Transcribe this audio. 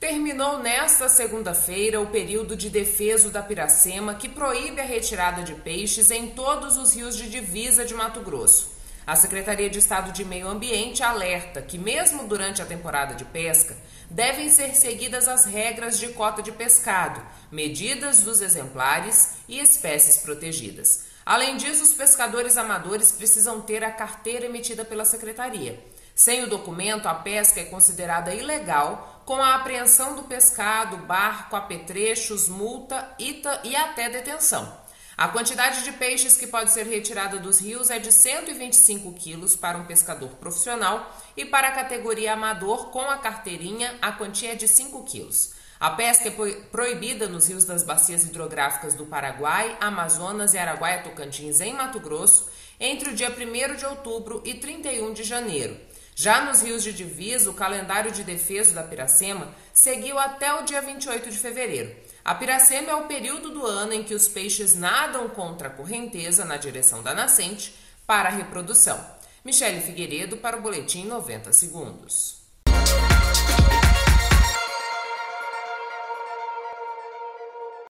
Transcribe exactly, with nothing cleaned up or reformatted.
Terminou nesta segunda-feira o período de defeso da Piracema, que proíbe a retirada de peixes em todos os rios de divisa de Mato Grosso. A Secretaria de Estado de Meio Ambiente alerta que, mesmo durante a temporada de pesca, devem ser seguidas as regras de cota de pescado, medidas dos exemplares e espécies protegidas. Além disso, os pescadores amadores precisam ter a carteira emitida pela Secretaria. Sem o documento, a pesca é considerada ilegal, com a apreensão do pescado, barco, apetrechos, multa, ita e até detenção. A quantidade de peixes que pode ser retirada dos rios é de cento e vinte e cinco quilos para um pescador profissional e para a categoria amador com a carteirinha a quantia é de cinco quilos. A pesca é proibida nos rios das bacias hidrográficas do Paraguai, Amazonas e Araguaia-Tocantins em Mato Grosso entre o dia primeiro de outubro e trinta e um de janeiro. Já nos rios de divisa, o calendário de defeso da Piracema seguiu até o dia vinte e oito de fevereiro. A Piracema é o período do ano em que os peixes nadam contra a correnteza na direção da nascente para a reprodução. Michele Figueiredo para o Boletim noventa segundos.